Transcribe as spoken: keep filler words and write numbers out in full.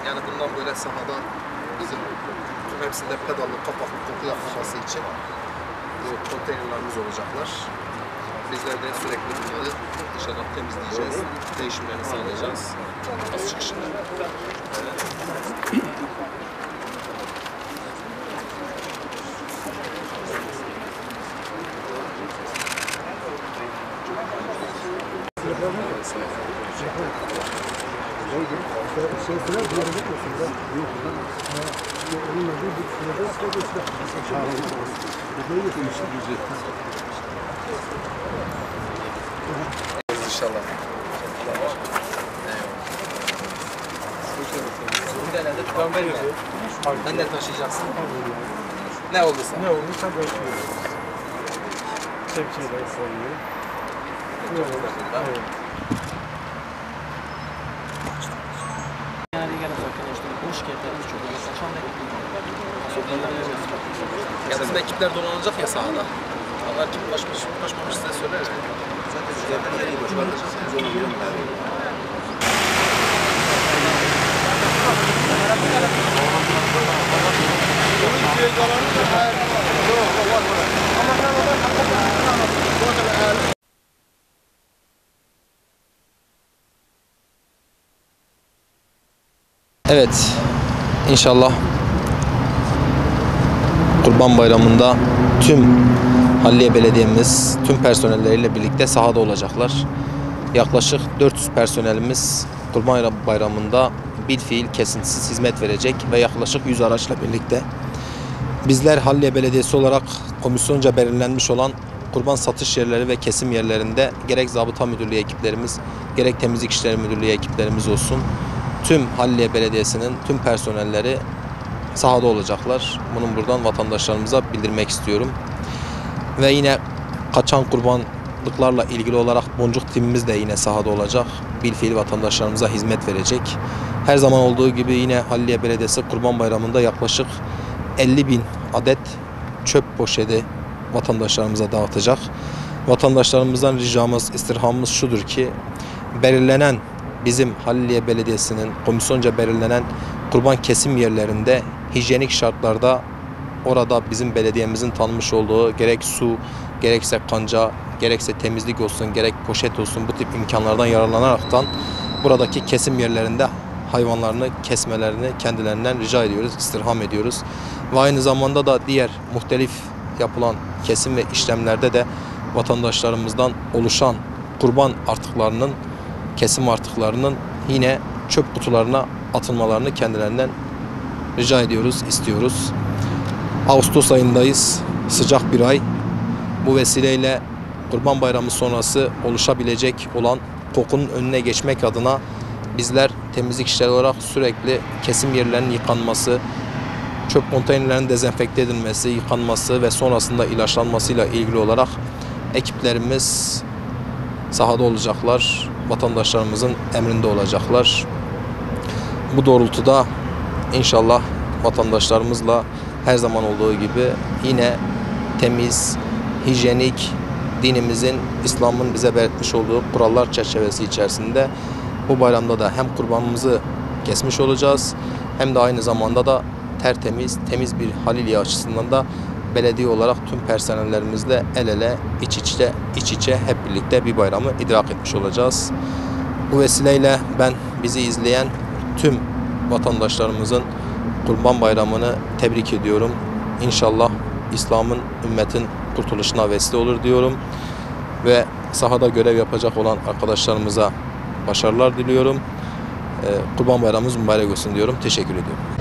Yani bundan böyle sahada bizim tüm hepsinde pedallı, kapaklı koku yapmaması için bu konteynerlarımız olacaklar. Bizler de sürekli bunları dışarıdan temizleyeceğiz, değişimlerini sağlayacağız. Az çıkışında. İnşallah. Ben de taşıyacaksın. Ne olduysa. Ne olduysa bekliyoruz. Kepçeyle sarıyor. Evet. Ya bizim ekipler dolanacak ya sahada. Onlar kim başmış, başmamış size söyleriz. Zaten sizlerden nereyi boşaltacağız? Biz onu biliyorum. Evet, inşallah Kurban Bayramı'nda tüm Halliye Belediye'miz, tüm personelleriyle birlikte sahada olacaklar. Yaklaşık dört yüz personelimiz Kurban Bayramı'nda bilfiil kesintisiz hizmet verecek ve yaklaşık yüz araçla birlikte. Bizler Halliye Belediyesi olarak komisyonca belirlenmiş olan kurban satış yerleri ve kesim yerlerinde gerek Zabıta Müdürlüğü ekiplerimiz, gerek Temizlik İşleri Müdürlüğü ekiplerimiz olsun, tüm Halliye Belediyesi'nin tüm personelleri sahada olacaklar. Bunun buradan vatandaşlarımıza bildirmek istiyorum. Ve yine kaçan kurbanlıklarla ilgili olarak boncuk timimiz de yine sahada olacak. Bilfiil vatandaşlarımıza hizmet verecek. Her zaman olduğu gibi yine Halliye Belediyesi Kurban Bayramı'nda yaklaşık elli bin adet çöp poşeti vatandaşlarımıza dağıtacak. Vatandaşlarımızdan ricamız, istirhamımız şudur ki belirlenen bizim Halliye Belediyesi'nin komisyonca belirlenen kurban kesim yerlerinde hijyenik şartlarda orada bizim belediyemizin tanımış olduğu gerek su, gerekse kanca, gerekse temizlik olsun, gerek poşet olsun bu tip imkanlardan yararlanaraktan buradaki kesim yerlerinde hayvanlarını kesmelerini kendilerinden rica ediyoruz, istirham ediyoruz. Ve aynı zamanda da diğer muhtelif yapılan kesim ve işlemlerde de vatandaşlarımızdan oluşan kurban artıklarının, kesim artıklarının yine çöp kutularına atılmalarını kendilerinden rica ediyoruz, istiyoruz. Ağustos ayındayız, sıcak bir ay. Bu vesileyle Kurban Bayramı sonrası oluşabilecek olan kokunun önüne geçmek adına bizler temizlik işleri olarak sürekli kesim yerlerinin yıkanması, çöp konteynerlerinin dezenfekte edilmesi, yıkanması ve sonrasında ilaçlanmasıyla ilgili olarak ekiplerimiz sahada olacaklar, vatandaşlarımızın emrinde olacaklar. Bu doğrultuda inşallah vatandaşlarımızla her zaman olduğu gibi yine temiz, hijyenik, dinimizin, İslam'ın bize belirtmiş olduğu kurallar çerçevesi içerisinde bu bayramda da hem kurbanımızı kesmiş olacağız hem de aynı zamanda da tertemiz, temiz bir Haliliye açısından da belediye olarak tüm personellerimizle el ele, iç içe, iç içe hep birlikte bir bayramı idrak etmiş olacağız. Bu vesileyle ben bizi izleyen tüm vatandaşlarımızın Kurban Bayramı'nı tebrik ediyorum. İnşallah İslam'ın, ümmetin kurtuluşuna vesile olur diyorum. Ve sahada görev yapacak olan arkadaşlarımıza başarılar diliyorum. Kurban Bayramımız mübarek olsun diyorum. Teşekkür ediyorum.